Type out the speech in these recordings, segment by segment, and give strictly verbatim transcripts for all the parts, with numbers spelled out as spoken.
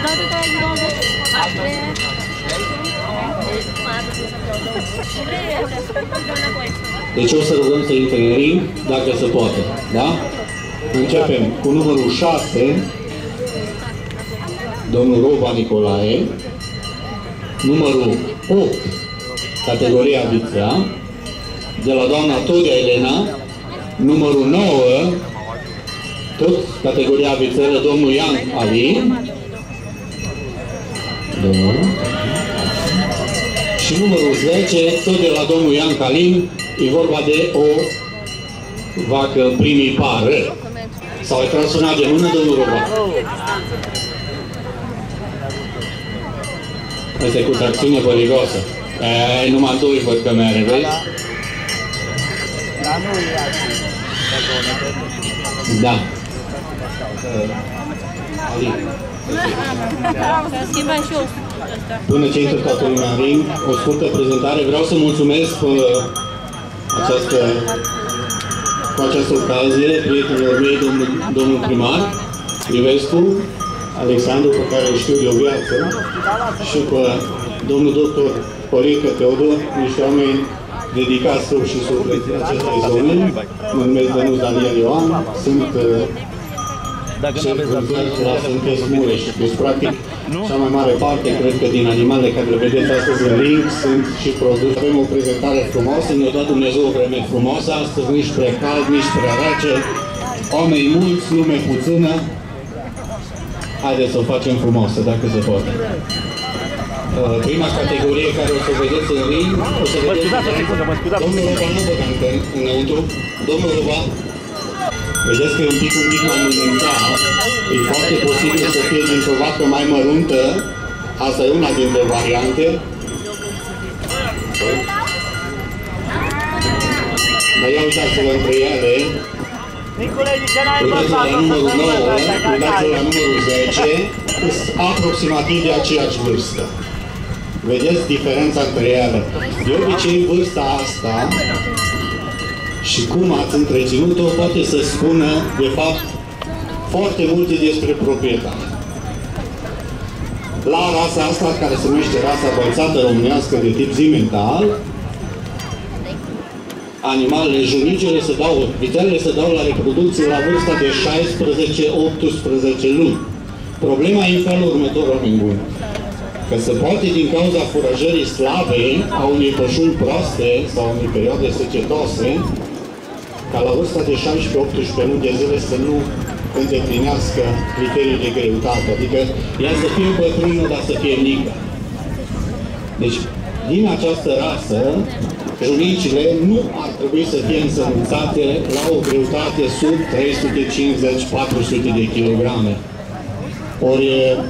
Deci o să rugăm să intre în ring, dacă se poate, da? Începem cu numărul șase, domnul Roba Nicolae, numărul opt, categoria Vițea, de la doamna Todia Elena, numărul nouă, tot categoria Vițele, domnul Ian Ali, domnul. Și numărul zece, tot de la domnul Ian Calin, e vorba de o vacă primipară. S-au transformat de mână, domnul Roba. Asta e cu tracțiune părigoasă. E, numai doi văd că mere, vezi? Da. Ali. Până ce intră toată lumea în ring, o scurtă prezentare. Vreau să mulțumesc această, cu această ocazie prietenilor mei, domnul, domnul primar Ivescu, Alexandru, pe care îl știu de o viață, și pe domnul doctor Părică Teodor, niște oameni dedicați său și suflet în acestei zone. Mă numesc Dănuț Daniel Ioan, sunt șef vânzări la Sântesc Mureș. Deci, practic, cea mai mare parte, cred că din animalele care le vedeți astăzi în ring, sunt și produse. Avem o prezentare frumoasă, ne-a dat Dumnezeu o vreme frumoasă, astăzi nici prea cald, nici prea rece, oameni mulți, lume puțină. Haideți să o facem frumoasă, dacă se poate. Prima categorie care o să vedeți în ring, o să vedeți... Domnul Roba nu văd încă înăuntru. Domnul Roba, vedeți că e un pic, un pic mai mânânțat. E foarte posibil să fie dintr-o vacă mai măruntă. Asta e una dintre variante. Dar ia uitați-vă între ele. Uitați-vă la numărul nouă, uitați-vă la numărul zece. Sunt aproximativ de aceeași vârstă. Vedeți diferența între ele. De obicei, vârsta asta și cum ați întreținut-o poate să spună, de fapt, foarte multe despre proprietate. La rasa asta, care se numește rasa bălțată românească de tip zimental, animalele junicele se dau, vițelele se dau la reproducție la vârsta de șaisprezece optsprezece luni. Problema e în felul următor, oameni buni. Că se poate, din cauza furajării slabe, a unei pășuni proaste sau unei perioade secetoase, ca la vârsta de șaisprezece optsprezece luni de zile să nu îndeplinească criterii de greutate. Adică ea să fie bătrână, dar să fie mică. Deci, din această rasă, junicile nu ar trebui să fie însămânțate la o greutate sub trei sute cincizeci - patru sute de kilograme. Ori,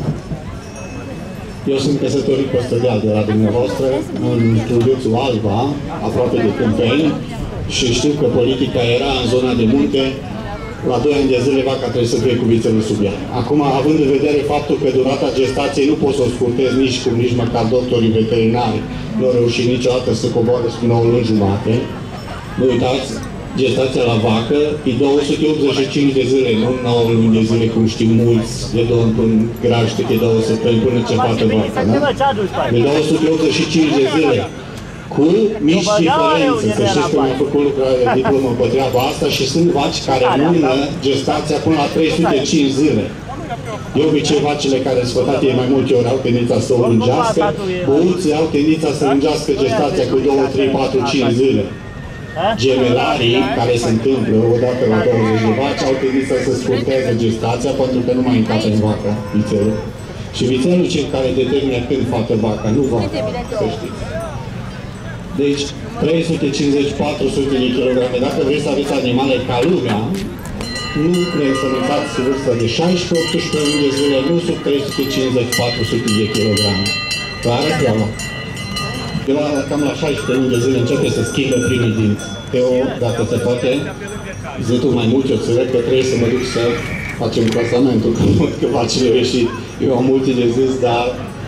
eu sunt căsătorit pe Stădeal de la dumneavoastră, în județul Alba, aproape de Câmpeni, și știu că politica era în zona de munte, la doi ani de zile vaca trebuie să fie cu vițelul sub ea. Acum, având în vedere faptul că durata gestației nu pot să o scurtez nici cum, nici măcar doctorii veterinari nu au reușit niciodată să coboare spre nouă luni jumate, nu uitați, gestația la vacă e două sute optzeci și cinci de zile, nu nouă luni de zile, cum știu mulți, de două în graște, de două săptămâni până ce facă vacă, da? De două sute optzeci și cinci de zile. Cu mici diferențe, să știți că mi-am făcut lucrare de diplomă pe treaba asta și sunt vaci care mână gestația până la trei sute cinci zile. De obicei, vacile care sunt sfătate mai multe ori au tendința să o lungească, băuții au tendința să lungească gestația cu două, trei, patru, cinci zile. Gemelarii, care se întâmplă odată la douăzeci de vaci, au tendința să scurteze gestația pentru că nu mai încape în vacă vițelul. Și vițelul cel care determină când facă vaca, nu vaca, să știți. Deci, trei sute cincizeci - patru sute de kilograme. Dacă vreți să aveți animale ca lumea, nu le însămânțați vârsta de șaisprezece - optsprezece luni de zile, nu sub trei sute cincizeci - patru sute de kilograme. Clară treaba. Eu cam la șaisprezece luni de zile începe să schimbe primii dinți. Teo, dacă se poate, zi tu mai mult, eu înțeleg că trebuie să mă duc să facem clasamentul, că văd că vacile ieșit. Eu am multe de zis, dar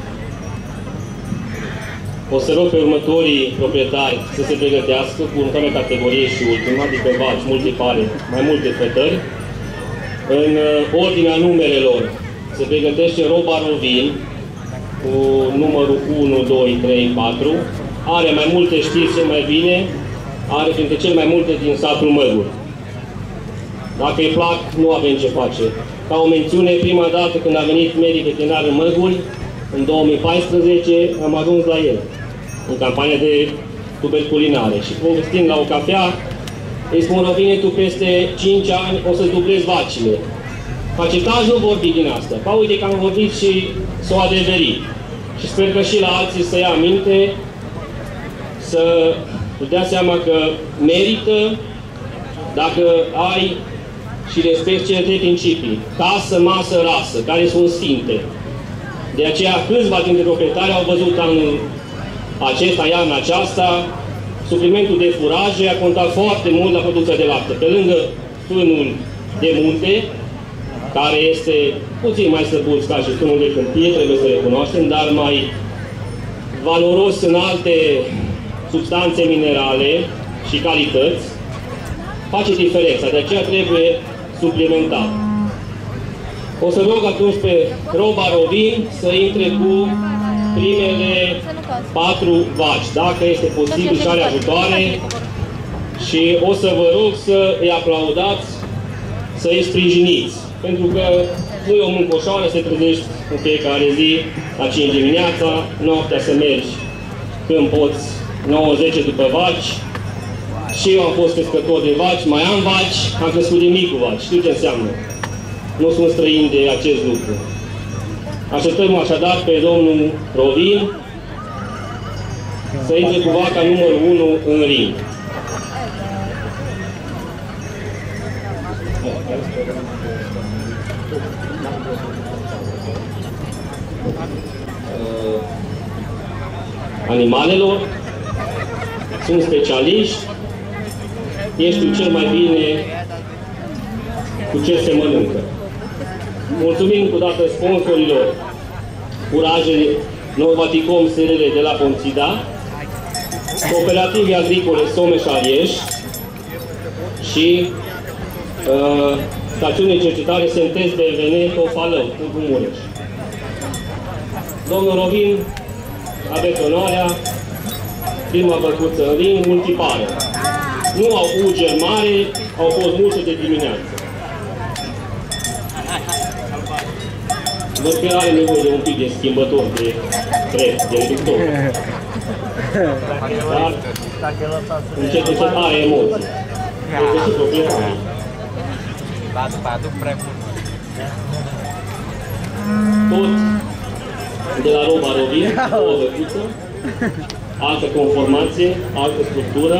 o să rog pe următorii proprietari să se pregătească cu următoarea categorie și ultima, adică vaci, multipare, mai multe fetări, în ordinea numerelor se pregătește roba Rovin cu numărul unu, doi, trei, patru. Are mai multe, știți cel mai bine, are printre cele mai multe din satul Măgur. Dacă îi plac, nu avem ce face. Ca o mențiune, prima dată când a venit medic veterinar în Măguri, în două mii paisprezece, am ajuns la el, în campania de tuberculinare. Și povestind la o cafea, îi spun: Rovine, tu peste cinci ani o să dublezi vacile. Face taci, nu vorbi din asta. Pa, uite că am vorbit și s-o adeverit. Și sper că și la alții să ia aminte, să dea seama că merită, dacă ai și respecti cele trei principii: casă, masă, rasă, care sunt sfinte. De aceea câțiva dintre proprietari au văzut anul acesta, iarna aceasta, suplimentul de furaje a contat foarte mult la producția de lapte. Pe lângă fânul de munte, care este puțin mai slăbuț ca și fânul de câmpie, trebuie să recunoaștem, dar mai valoros în alte substanțe minerale și calități, face diferența. De aceea trebuie suplimentat. O să rog atunci pe roba Rovin să intre cu primele patru vaci, dacă este posibil și are ajutoare, și o să vă rog să îi aplaudați, să îi sprijiniți, pentru că nu e o muncă ușoară, să te trezești în fiecare zi la cinci dimineața, noaptea să mergi când poți, nouă zece după vaci. Și eu am fost crescător de vaci, mai am vaci, am crescut de mic cu vaci, știu ce înseamnă. Nu sunt străini de acest lucru. Așteptăm așadar pe domnul Rovin să intre cu vaca numărul unu în ring. Animalelor sunt specialiști, ei știu cel mai bine cu ce se mănâncă. Mulțumim cu dată sponsorilor Furaje Novaticom S R L de la Ponțida, Cooperative Agricole Someș-Arieș și uh, stațiune cercetare Sentez B V N Tofalău, Târgu Mureș. Domnul Rovin, aveți onoarea, prima băcuță în ring, multipară. Nu au ugeri mari, au fost multe de dimineață. Văd că are nevoie de un pic de schimbător, de trep, de reductor. Dar încet, încet are emoții. Este și proprietarii. Tot de la roba Rovin, o băcuță, altă conformație, altă structură.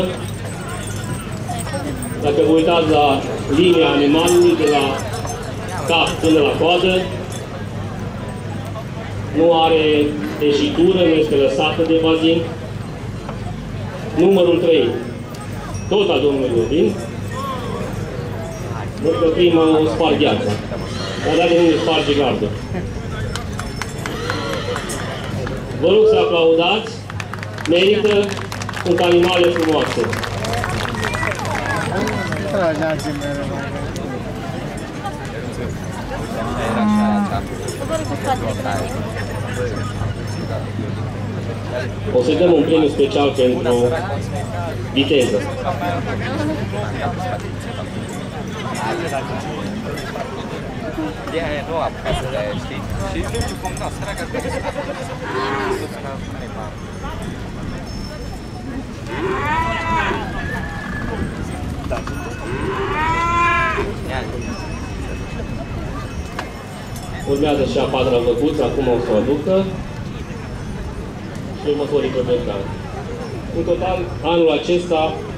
Dacă vă uitați la linia animalului, de la cap până la coadă, nu are tejitură, nu este lăsată de bazin. Numărul trei, tot al domnului Rovin. Văd că prima o sparg gheața, dar de unde sparge gardă. Vă rog să aplaudați, merită, sunt animale frumoase. O să dăm un premiu special pentru viteză. Urmează și a patra văcuță, acum o să o aducă și următorii proprietari. În total, anul acesta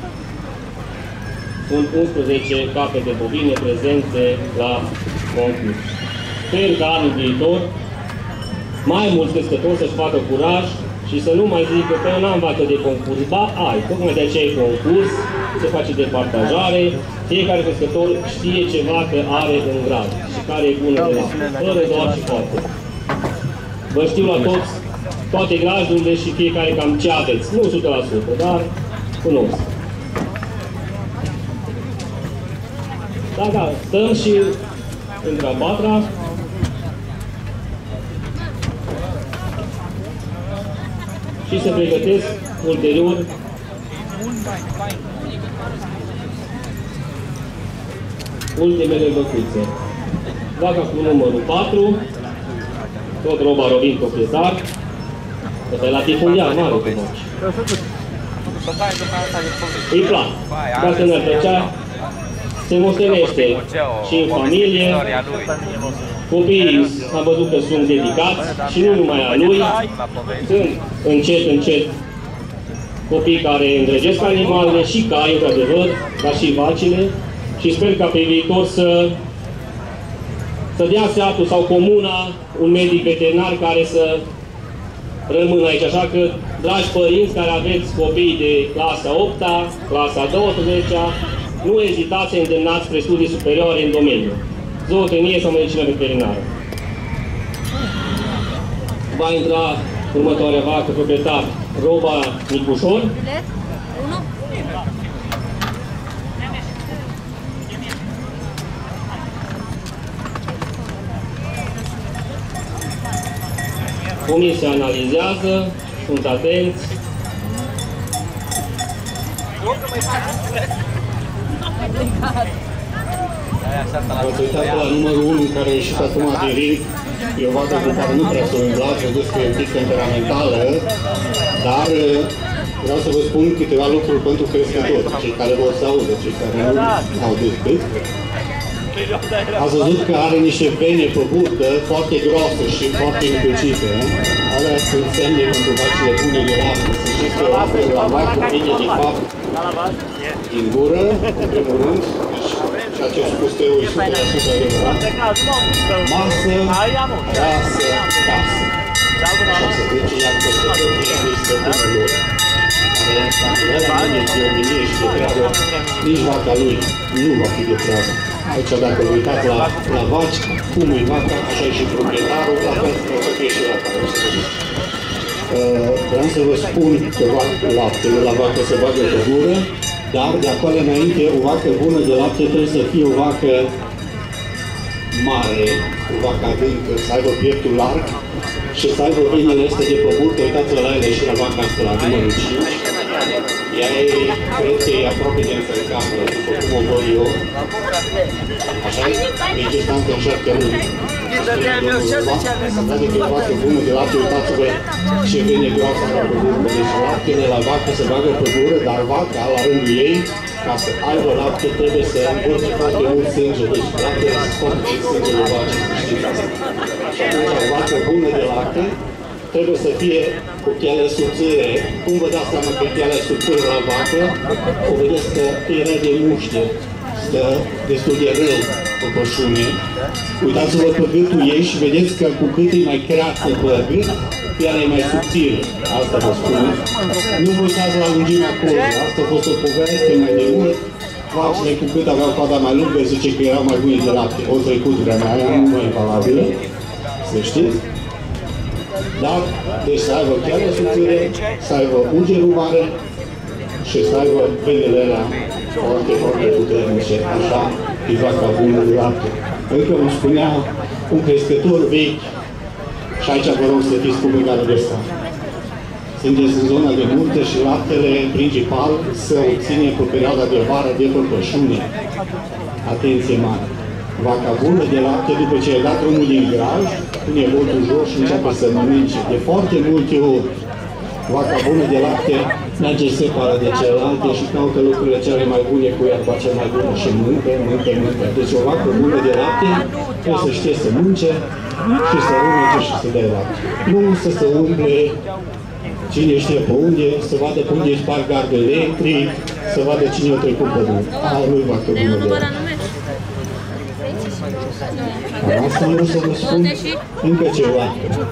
sunt unsprezece capete bovine prezente la concurs. Sper că anul viitor mai mulți crescători să-și facă curaj și să nu mai zică că eu n-am vacă de concurs. Ba, ai, tocmai de aceea e concurs, se face de partajare, fiecare crescător știe ceva că are în grad și care e bună de lapte, fără doar și poate. Vă știu la toți toate grajdurile și fiecare cam ce aveți, nu o sută la sută, dar cunosc. Da, da, stăm și între a patra. și se pregătesc ulterior ultimele băcuțe. Vaca cu numărul patru, tot Roba Rovin proprietar. Ăsta e la tifundial mare cu voci. Îi plac. Dacă ne-ar plăcea, se moștenește și în familie. Copiii am văzut că sunt dedicați și nu numai a lui. Sunt încet, încet copii care îndrăgesc animalele și cai, într-adevăr, dar și vacile. Și sper ca pe viitor să, să dea satul sau comuna un medic veterinar care să rămână aici. Așa că, dragi părinți care aveți copii de clasa a opta, clasa a douăsprezecea, nu ezitați să îndemnați spre studii superioare în domeniu. Zootehnie sau medicină veterinară. Va intra următoarea vacă, proprietar Roba Nicușor. Comisia analizează, sunt atenți. Ați uitat la numărul unu care a ieșit acum din ring. E o vacă cu care nu prea s-o îmblați, vedeți că e un pic temperamentală, dar vreau să vă spun câteva lucruri pentru crescători, cei care vor să audă, cei care nu au decât. Ați văzut că are niște vene pe burtă foarte groase și foarte încălcite. Alea sunt semne pentru vacile bune de lapte. Să știți că laptele la vacă vine de fapt din gură, în primul rând, deci ceea ce a spus Teo e o sută la sută adevărat. Masă, rasă, casă. Așa se duce iar căsătoria lui stăpânul lor. Care, dacă ăla nu e de ominie și de treabă, nici vaca lui nu va fi de treabă. Aici, dacă vă uitați la, la vaci, cum e vaca, așa e și proprietarul, la fel o să fie și vaca. Uh, vreau să vă spun că laptele la vacă se bagă pe gură, dar de acolo înainte, o vacă bună de lapte trebuie să fie o vacă mare, o vacă adâncă, să aibă pieptul larg și să aibă venele astea de pe burtă. Uitați-vă la ele și la vaca asta, la numărul cinci. Ea e, cred că e aproape de înțelegamă, după cum o văd eu. Așa e? E gestantă în șapte luni. Asta de că e o vacă bună de lapte, uitați-vă ce vene groasă la pe gură. Deci laptele la vacă se bagă pe gură, dar vaca, la rândul ei, ca să aibă lapte, trebuie să învârte foarte mult sânge. Deci laptele se scoate din sângele vacii, să știți asta. Și atunci, o vacă bună de lapte trebuie să fie cu pielea subțire. Cum vă dați seama că e pielea subțire la vacă? O vedeți că era de muște, stă destul de rău pe pășune. Uitați-vă pe gâtul ei și vedeți că cu cât e mai creasă pe gât, pielea e mai subțire. Asta vă spun. Nu vă uitați la lungimea cozii. Asta a fost o poveste mai de mult. Vacile cu cât aveau coada mai lungă, zice că erau mai bune de lapte. O trecut vremea aia, nu mai e valabilă. Să știți. Dar, deci să aibă chiar subțire, să aibă ungerul mare și să aibă venele alea foarte, foarte puternice. Așa e vaca bună de lapte. Încă îmi spunea un crescător vechi, și aici vă rog să fiți cu băgare de asta. Sunteți în zona de munte și laptele principal se obține pe perioada de vară de pe pășune. Atenție mare! Vaca bună de lapte, după ce ai dat drumul din graj, pune botul jos și începe să mănânce. De foarte multe ori, vaca bună de lapte merge separă de celelalte și caută lucrurile cele mai bune cu iarba cea mai bună și mâncă, mâncă, mâncă. Deci o vacă bună de lapte trebuie să știe să mânce și să mănânce și să dea lapte. Nu să se umple cine știe pe unde, să vadă pe unde își par gardul electric, să vadă cine o trecut pe drum. Aia nu-i vacă bună de lapte. Asta nu să vă spun încă ceva.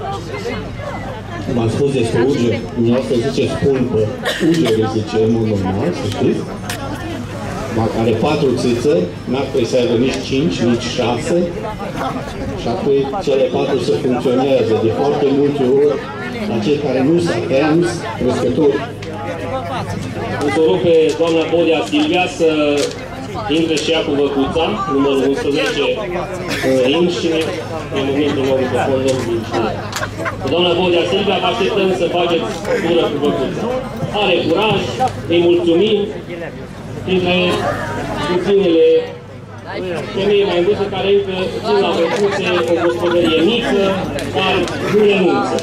M-am spus despre ugeri, dumneavoastră ziceți pulpă, ugeri zice în mod normal, să știți. Dacă are patru țițe, n-ar trebui să aibă nici cinci, nici șase și apoi cele patru să funcționează. De foarte multe ori, la cei care nu s-au atenți, crescători. O să rog pe doamna Bodia Silvia să intră și ea cu văcuța, numărul unsprezece ring și ne mulțumim din nou cu fondul din știre. Doamna Bodea Silvia, vă așteptăm să faceți tură cu văcuța. Are curaj, îi mulțumim, printre puținele femei mai vârstă care încă țin la văcuțe o gospodărie mică, dar nu renunță.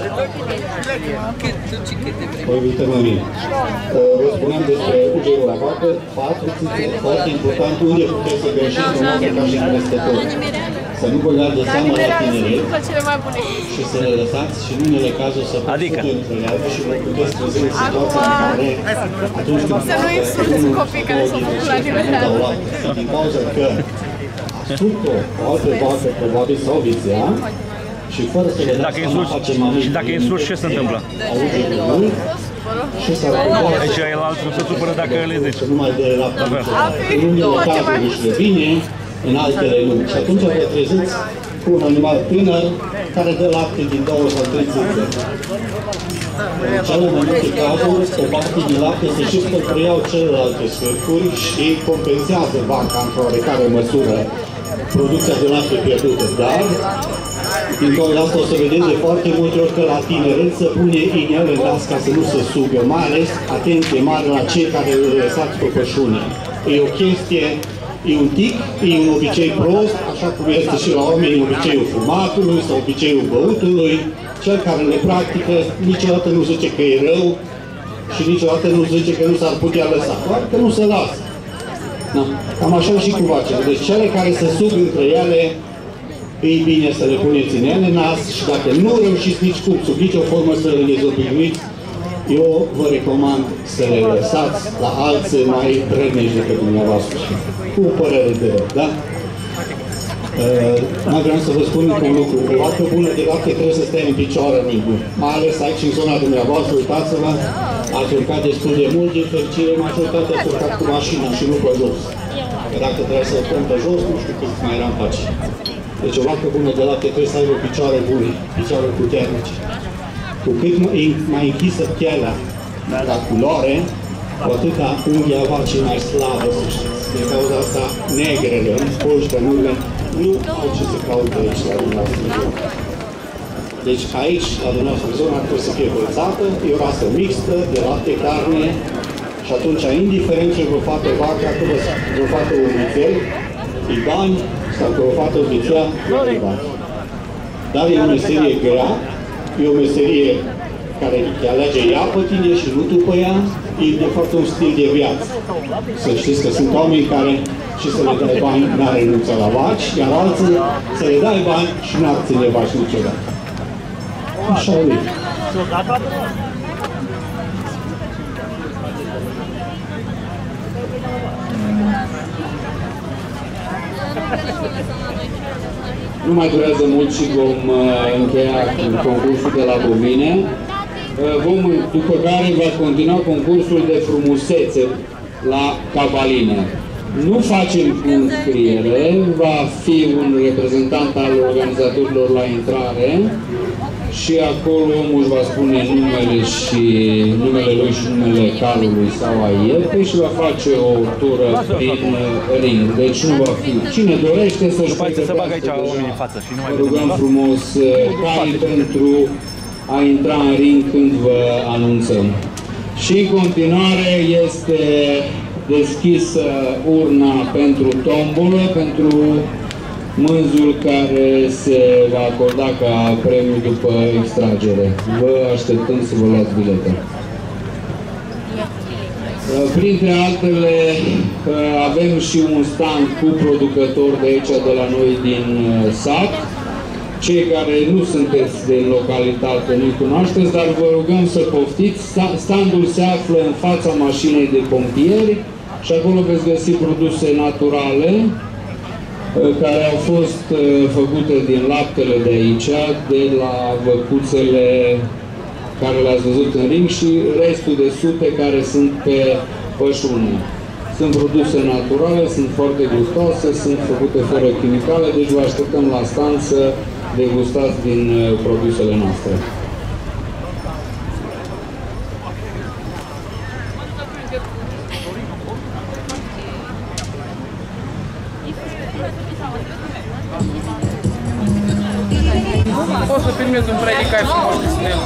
Păi, uite, mămine, vă spuneam despre ugerul la vacă, patru țâțe, foarte important, unde puteți să greșiți dumneavoastră ca și crescători. Să nu băgați de seama la tineret și să le lăsați și în unele cazuri să adică între ele și vă puteți trezi în situația în care atunci când să nu insulți copii care s-au făcut la nimereală. Din cauza că ascultă o altă vacă, probabil, sau vițea, și fără să le dați seama face mamici. Și dacă insulți, ce se întâmplă? Auge de mult și s-ar putea deci el altul se supără dacă le zici. nu mai dă lapte niciodată. În unele cazuri își revine, în altele nu. Și atunci vă treziți cu un animal tânăr care dă lapte din două sau trei țâțe. În cele mai multe cazuri, o parte din lapte se și spălpreiau celelalte sfârcuri și compensează vaca într-o oarecare măsură producția de lapte pierdută. Dar, din cauza asta o să vedeți de foarte multe ori că la tineret se pune inel în nas ca să nu se sugă, mai ales, atenție mare la cei care îl lăsați pe pășune. E o chestie, e un tic, e un obicei prost, așa cum este și la oameni obiceiul fumatului sau obiceiul băutului. Cel care le practică niciodată nu zice că e rău și niciodată nu zice că nu s-ar putea lăsa, doar că nu se lasă. Da. Cam așa și cu vacile. Deci cele care se sug între ele, e bine să le puneți în ele nas și dacă nu reușiți nici cum, sub nicio formă să le dezobiluiți, eu vă recomand să le lăsați la alții mai rănici decât dumneavoastră. Cu o părere de rău, da? Uh, mai vreau să vă spun încă un lucru. O vacă bună de lapte trebuie să stea în picioare în bun. Mai ales aici în zona dumneavoastră, uitați-vă, ați urcat destul de mult, din fericire majoritatea ați urcat cu mașina și nu pe jos. Că dacă trebuie să urcăm pe jos, nu știu cât mai eram face. Deci o vacă bună de lapte trebuie să aibă picioare bune, picioare puternice. Cu cât mai închisă pielea la culoare, cu atâta unghia vacii mai slabă, să știți. De cauza asta, negrele, polștănurile, nu au ce să caute aici la dumneavoastră zona. Deci aici, la dumneavoastră zona, trebuie să fie bălțată, e o rasă mixtă, de lapte, carne, și atunci, indiferent ce vă facă vaca, că vă facă un vițel, e bani, sau că vă facă o vițea, e bani. Dar e o meserie grea, e o meserie care te alege ea pe tine și nu tu pe ea, e de fapt un stil de viață. Să știți că sunt oameni care și să le dai bani n-ar renunța la vaci, iar alții să le dai bani și n-ar ține vaci niciodată. Așa e. Nu mai durează mult și vom încheia concursul de la bovine. Vom, după care va continua concursul de frumusețe la cavaline. Nu facem înscriere, va fi un reprezentant al organizatorilor la intrare și acolo omul își va spune numele și numele lui și numele calului sau a iertei și va face o tură prin ring. Deci nu va fi. Cine dorește să-și pregătească, vă rugăm frumos cai pentru a intra în ring când vă anunțăm. Și în continuare este deschisă urna pentru tombolă, pentru mânzul care se va acorda ca premiu după extragere. Vă așteptăm să vă luați bilete. Printre altele, avem și un stand cu producători de aici, de la noi din sat. Cei care nu sunteți din localitate nu-i cunoașteți, dar vă rugăm să poftiți. Standul se află în fața mașinii de pompieri și acolo veți găsi produse naturale care au fost făcute din laptele de aici, de la văcuțele care le-ați văzut în ring și restul de sute care sunt pe pășune. Sunt produse naturale, sunt foarte gustoase, sunt făcute fără chimicale, deci vă așteptăm la stand să degustați din produsele noastre. Poți să filmezi un predicat frumos de sinema.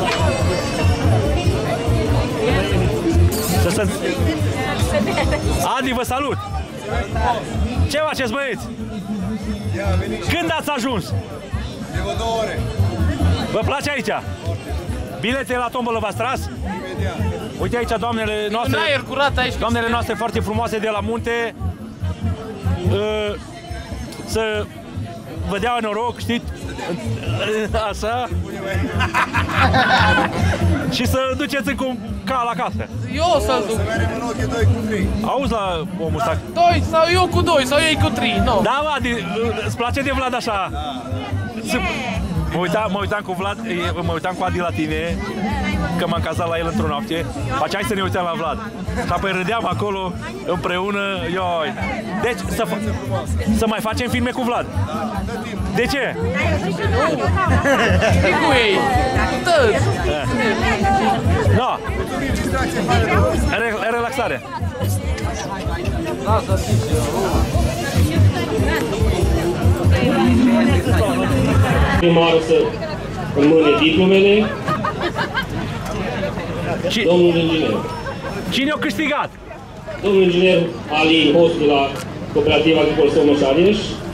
Să se... Adi, vă salut! Ce faceți, băieți? Când ați ajuns? De o două ore. Vă place aici? Bilete la tombolă v-ați tras? Imediat. Uite aici doamnele noastre, În aer curat aici. doamnele noastre foarte frumoase de la munte. Uh, să vă dea noroc, știți? Așa. Și să duceți încă un cal acasă. Eu o să-l duc. Să mergem în ochii doi cu trei. Auzi la omul ăsta? Doi sau eu cu doi sau ei cu trei, nu. Da, mă, Adi, îți place de Vlad așa? Da. Mă uitam, mă uitam cu Vlad, mă uitam cu Adi la tine, că m-am cazat la el într-o noapte. Face, hai să ne uităm la Vlad. Și apoi râdeam acolo, împreună, ioi. Deci, să, să mai facem filme cu Vlad. De ce? E cu ei. Tăți. No. Re relaxare. Primarul să înmâne diplomele. Și... Domnul inginer. Cine a câștigat? Domnul inginer Alin Host de la Cooperativa Agricol Somoș-Arieș.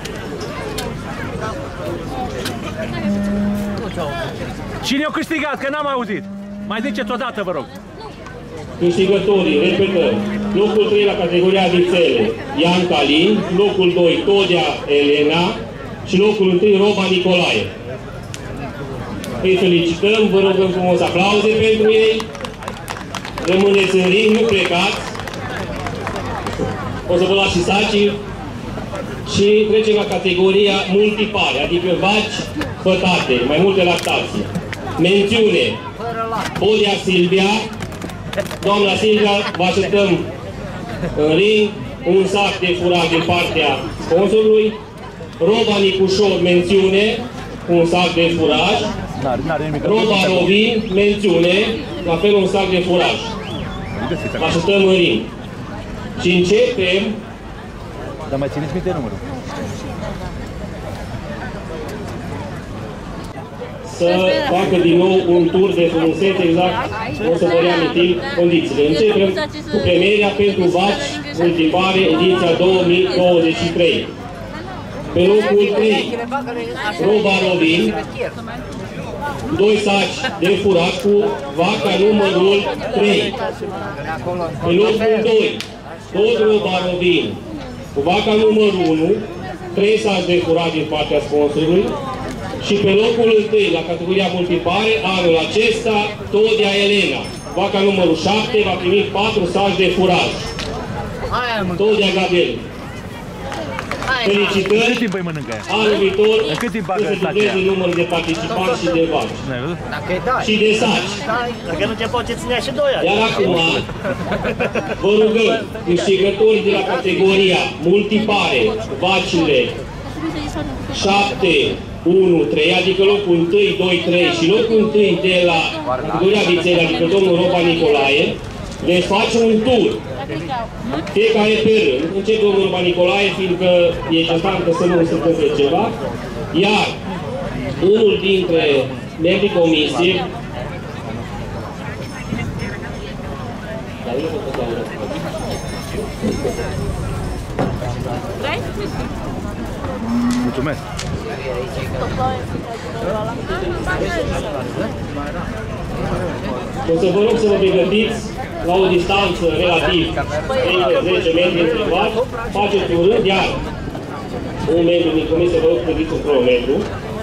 Cine a câștigat? Că n-am auzit. Mai ziceți o dată, vă rog. Câștigătorii, repetăm, locul trei la categoria vițele, Ian Calin, locul doi, Todea Elena și locul unu, Roba Nicolae. Îi felicităm, vă rugăm frumos aplauze pentru ei. Rămâneți în ring, nu plecați. O să vă luați și sacii. Și trecem la categoria multipare, adică vaci fătate, mai multe lactații. Mențiune, Podea Silvia. Doamna Silvia, vă așteptăm în ring, un sac de furaj din partea sponsorului. Roba Nicușor, mențiune, un sac de furaj. Roba Rovin, mențiune, la fel un sac de furaj. Vă așteptăm în ring. Și începem. Dar mai țineți minte numărul. Să facă din nou un tur de frumusețe, exact, o să vă reamintim condițiile. Începem cu premierea pentru vaci multipare, ediția două mii douăzeci și trei. Pe locul trei, Roba Rovin, doi saci de furaj cu vaca numărul trei. Pe locul doi, tot Roba Rovin, cu vaca numărul unu, trei saci de furaj din partea sponsorului. Și pe locul întâi, la categoria multipare, anul acesta, Todea Elena. Vaca numărul șapte va primi patru saci de furaj. Todea Gabriel. Felicitări! Cât timp îi mănâncă aia? Anul viitor Cât timp să se dubleze numărul de participanți și de vaci. Și de saci. Dacă nu te poți ține și doi ani. Iar acum, vă rugăm, câștigătorii de la categoria multipare, vacile șapte, unu, trei, adică locul unu, doi, trei și locul unu de la categoria vițele, adică domnul Roba Nicolae, veți face un tur. Fiecare pe rând, începe domnul Roba Nicolae, fiindcă e important să nu se întâmple ceva, iar unul dintre membrii comisiei, Mulțumesc! o să vă rog să vă pregătiți la o distanță relativ zece metri între vaci, faceți un rând, iar un membru din comisie vă rog să pregătiți un cronometru.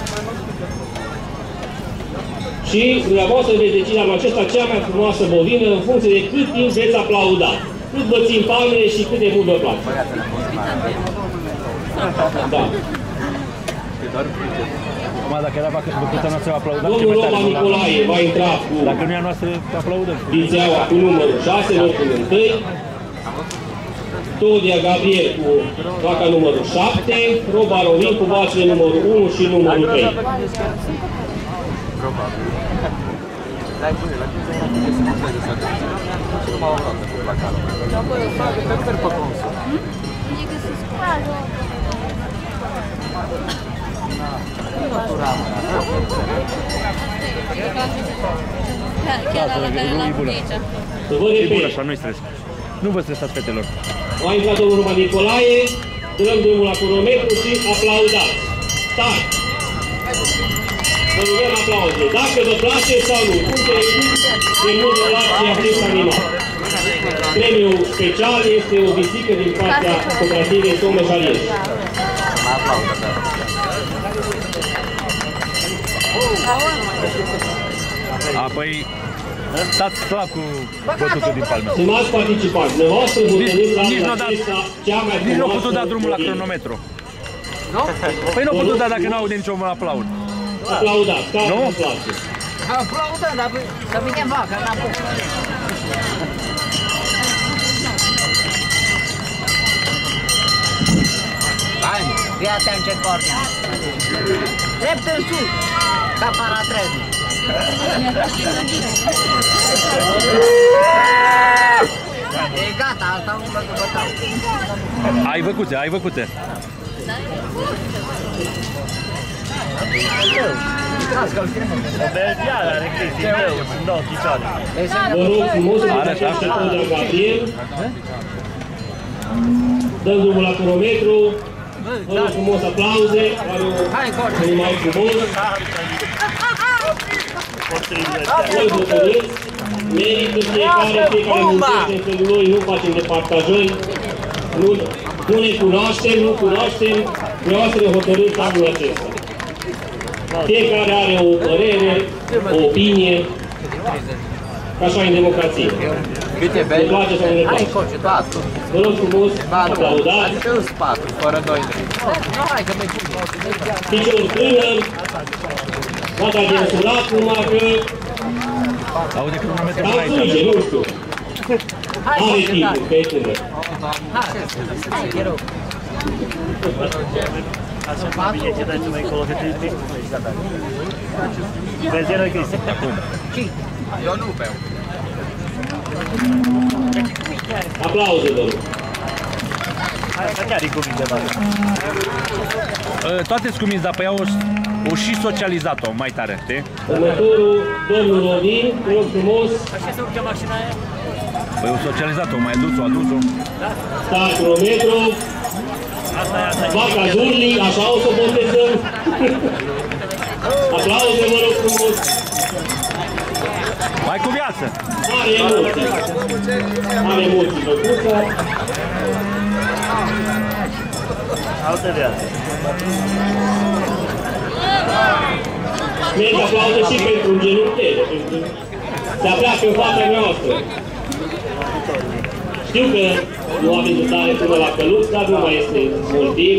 Și dumneavoastră veți decide anul acesta cea mai frumoasă bovină în funcție de cât timp veți aplauda. Cât vă țin palmele și cât de mult vă place. Da. Acum, dacă era vacuța noastră, aplaudăm. Domnul Roba Nicolae va intra cu Dacă nu e a noastră, aplaudăm. vițeaua cu numărul șase, locul întâi. Todea Gabriel cu vaca numărul șapte, Roba Rovin cu vacile numărul unu și numărul trei. E bună. E bună așa, nu-i stres. Nu vă stresați, fetelor. A intrat domnul Roman Nicolae, dăm drumul la cronometru și aplaudați. Start! Vă rugăm aplauze. Dacă vă place sau nu, puteți de mult de luat și acest animal. Premiul special este o vizită din partea cooperativei Tome Jalieș. Apoi, stați slab cu bătutul din palme. Stimați participanți, dumneavoastră hotărâți la acesta cea mai frumoasă... Nici nu a putut da drumul la cronometru. Nu? Păi nu a putut da dacă nu aude niciun aplaud. Aplaudați, care vă place? Aplaudăm, dar să vine vaca înapoi. Hai, fii atent ce cornea. Drept în sus, ca paratrenul. E gata, asta nu mă dupătau. Ai văcute, ai văcute. O belgiană are chestii greu, sunt două picioare. Vă rog frumos să vă faceți și tot de la Gabriel. Dăm drumul la cronometru. Vă rog frumos aplauze. Are un animal frumos. Voi hotărâți. Merită fiecare, fiecare muncește în felul lui, nu facem de partajări. Nu, nu ne cunoaștem, nu cunoaștem. Vreau să ne hotărâți anul acesta. Fiecare are o părere, o opinie, ca așa în democrație. Ne place sau nu ne place? Vă rog frumos, aplaudați. Piciorul până, data de însurat, numai că... Aude cronometrul Cam fuge, nu știu. Are timpul, că e tânăr. Așa cum bine ce dați mai încolo, că te benzină Cristi. Eu nu beau. Aplauze, vă rog. Hai, chiar e cuvinte, bă. Toate scuminți, dar pe ea o și socializat-o mai tare, știi? Următorul, domnul Rodin, vă rog frumos. Așa se urcă mașina aia? Păi o socializat-o, mai adus-o, adus-o. Start cronometru. Vaca Jurli, așa o să botezăm. Aplauze, vă rog frumos. Mai cu viață! Are emoții. Are emoții, băcuța. Altă viață. Merge aplauze și pentru un genunchiere. Se apleacă în fața noastră. Știu că nu avem de tare până la căluț, dar nu mai este mult timp.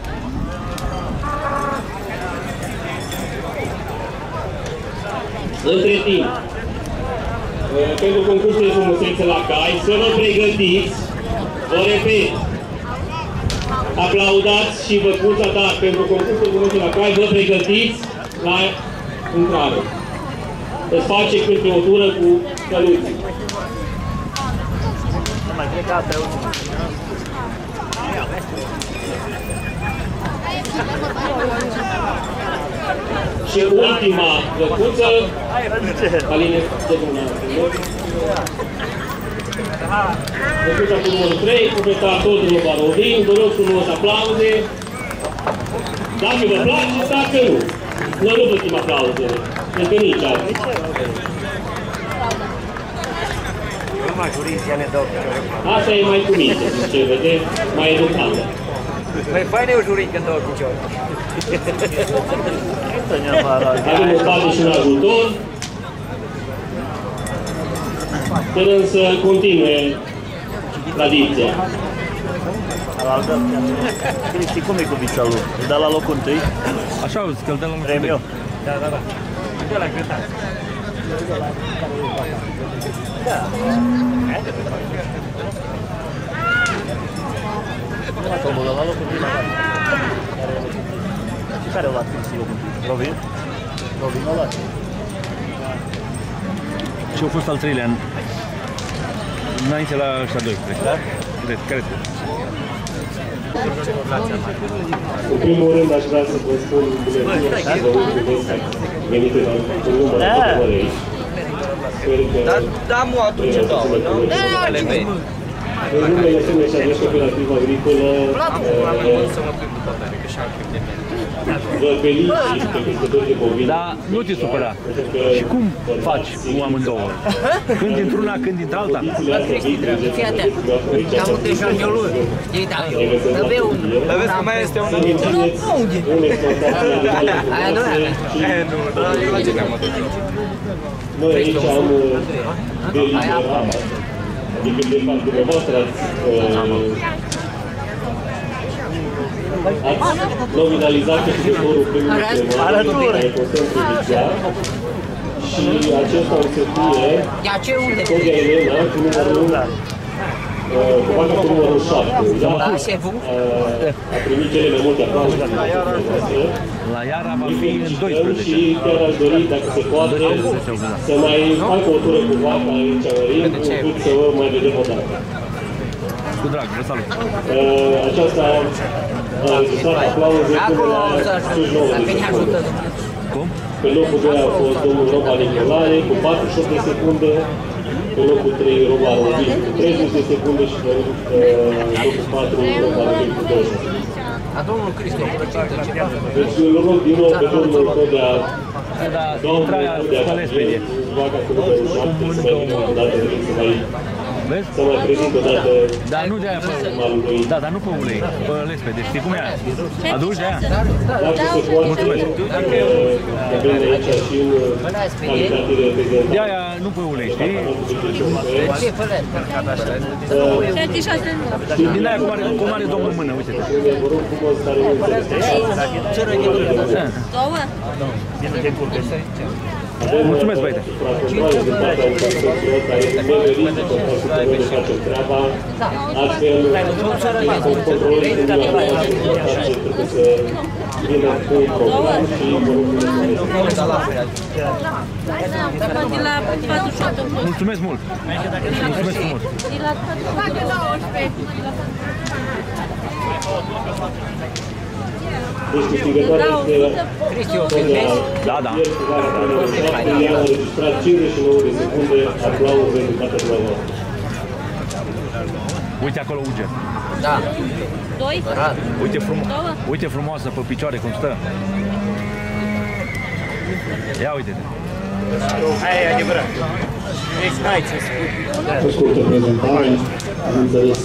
Între timp, pentru concursul de frumusețe la cai, să vă pregătiți, vă repet, aplaudați și văcuța, dar pentru concursul de frumusețe la cai, vă pregătiți la intrare. Îți face câte o tură cu căluții. Nu mai cred că asta e ultima. Și ultima văcuță, Aline, de bună. Văcuța cu numărul trei, proprietar tot drumul Barovin, vă rog frumos aplauze. Dacă vă place, dacă nu. Noi nu plătim aplauzele, încă nici azi. Asta e mai cu minte, ce vedeți, mai educată. Mai fain e o jurică în două picioare. Avem în spate și un ajutor. Sperăm să continue tradiția. Cristi, cum e cu piciorul? Îl dă la locul întâi? Așa auzi, că îl dă la locul Premiu? Da, da, da. De la grătar. Da. Omul la locul întâi. Și care o luat Cristi locul întâi? Rovin? Rovin o luat. Și au fost al treilea an. Înainte la ăștia doi, cred. Da? Cred, cred. În primul rând aș vrea să vă spun bună ziua și vă mulțumesc venite la un număr de ore aici. Sper că... Dar mu atunci două, nu? Le vei. În numele S M S și Cooperativă Agricolă vă felicit pe crescători de bovini. Dar nu te supăra. Și cum faci cu amândouă? Când dintr-una, când dintr-alta? Fii atent. Cam multe șangioluri. Ei, da, eu. Să vei un... Dar vezi că mai este un... Aia nu e a mea. E, nu, dar eu la ce ne-am atât. Noi aici am deliberat, adică de fapt dumneavoastră ați nominalizat câștigătorul premiului primar care constă în provincial și acesta o să fie Sodia Elena cu numărul cu vaca cu numărul șapte. A primit cele mai multe aplauze din dumneavoastră. La Iara va fi în doisprezece. Și chiar aș dori, dacă se poate, să mai fac o tură cu vaca aici în ring, încât să vă mai vedem o dată. Cu drag, vă salut. Aceasta a rezultat aplauze până la cincizeci și nouă de secunde. Cum? Pe locul doi a fost domnul Roba Nicolae cu patruzeci și opt de secunde, pe locul trei Roba Rovin cu treizeci de secunde și pe locul patru Roba Rovin cu douăzeci. A domnul Cristi, deci îl rog din nou pe domnul Codea, domnul Codea, vaca cu numărul șapte, să mai vină o dată, să mai să mai prezint o dată. Dar nu de-aia pe... Da, dar nu pe ulei, pe lespede. Știi cum e aia? Aduci de-aia? Dacă se poate, mulțumesc. Că vine aici și în calitate de reprezentant. De-aia nu pe ulei, știi? Ce fără? Din aia cum are, cum are domnul în mână, uite-te. Vă rog frumos, care nu înțeles. Două? Mulțumesc, băiete. Mulțumesc mult. Mulțumesc frumos. Deci câștigătoarea este Sodia. Da, da. Ea a înregistrat cincizeci și nouă de secunde aplauze din partea dumneavoastră. Uite acolo uge. Da. Doi? Uite, frumos, uite frumoasă pe picioare cum stă. Ia uite-te. Aia e adevărat. Deci n-ai ce spui. O scurtă prezentare, am înțeles.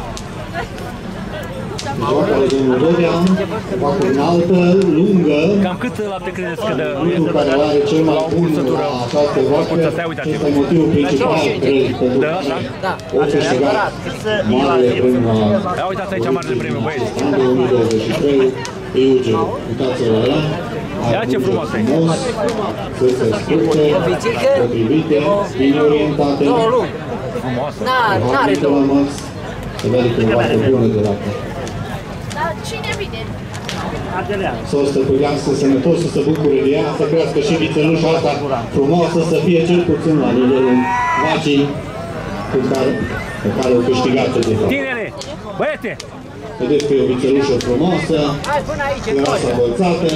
Joaca lui domnul Dodea, vacă înaltă, lungă. Cam cât lapte credeți că dă? Lucru care o are cel mai bun la această vacă, acesta e motivul principal, cred, pentru că o câștigat marele premiu la... Ia uitați aici marele premiu, băieți. În două mii douăzeci și trei, Euge, uitați-vă la ea. Ia ce frumos e! Să se scurte, potrivite, bine orientate. Frumoasă! N-are două. Se vede că e o vacă bună de vacă. Dar cine vine? Să o stăpânească sănătos, să se bucure de ea, să crească și vițelușa asta frumoasă, să fie cel puțin la nivelul vacii pe care, pe care o câștigată de fapt. Tinere! Băiete! Vedeți că e o vițelușă frumoasă, grasa bălțată.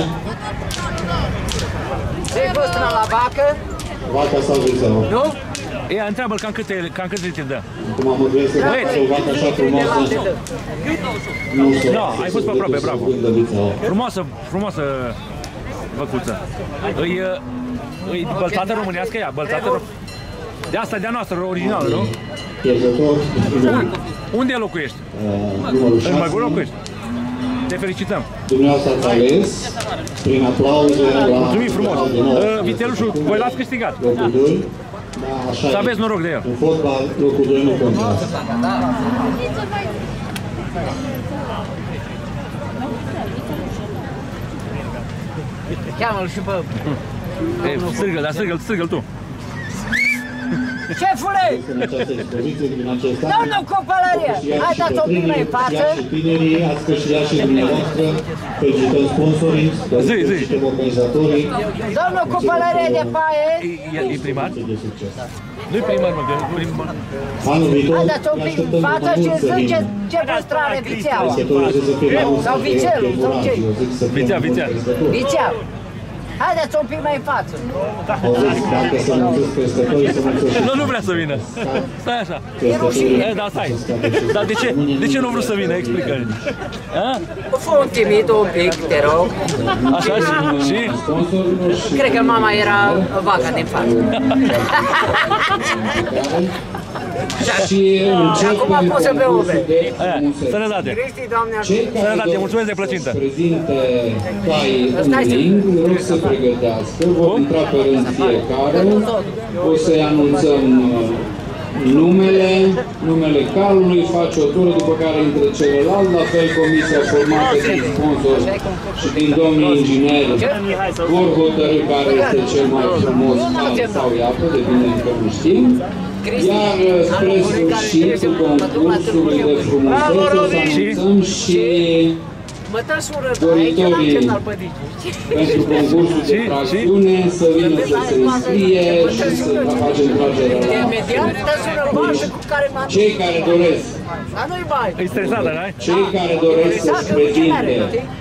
Ce-i fost la vacă? Vaca sau vițeaua? Nu? Ea, întreabă-l cam câte, cam câte te dă. Cum am înțeles că o vacă așa frumoasă, nu s-o... No, ai fost pe aproape, bravo. Frumoasă, frumoasă văcuță. Îi, îi bălțată românească ea, bălțată românească. De asta de-a noastră, originală, nu? Pierzător. Unde locuiești? Numărul șase. În Măgur locuiești? Te felicităm. Dumneavoastră ați ales, prin aplauze la... Mulțumim frumos. Vitelușul, voi l-ați câștigat. Locul doi. Da, să aveți noroc de el. În fotbal, locul doi nu contează. Cheamă-l și pe... Strigă-l, dar strigă-l, strigă-l tu. Șefule! În această expoziție, din acest an, Domnul cu pălărie! Hai dați o pic mai în față! și tinerii, ați câștigat și dumneavoastră, felicităm sponsorii, felicităm organizatorii. Domnul cu pălărie de paie! E primar? De succes. Nu-i primar, mă, că e primar. Anul viitor, Hai dați o pic în față și zice ce păstrare vițeaua! Sau vițelul, sau ce? Vițea, vițea. Vițeau! Haideți un pic mai în față! Auziți, dacă să mulțesc crestătorii, să mulțesc. Nu, nu vrea să vină. Stai așa. E, da, stai. Dar de ce? De ce nu vreau să vină? Explică-mi. Fă un timid un pic, te rog. Așa și? Și? Cred că mama era vaca din față. Și acum poți să beau ube. Sănătate. Cristi, Doamne ajută. Sănătate, mulțumesc de plăcintă. Prezinte cai în ring, rog să pregătească, vor intra pe rând fiecare, o să-i anunțăm numele, numele calului, face o tură, după care intră celălalt, la fel comisia formată din sponsor și din domnii ingineri vor hotărâ care este cel mai frumos cal sau iapă, depinde încă nu știm. Iar spre sfârșitul concursului de frumusețe să anunțăm și doritorii pentru concursul de tracțiune să vină să se înscrie și să facem tragerea la cei care doresc. E stresată, da? Cei care doresc să-și prezinte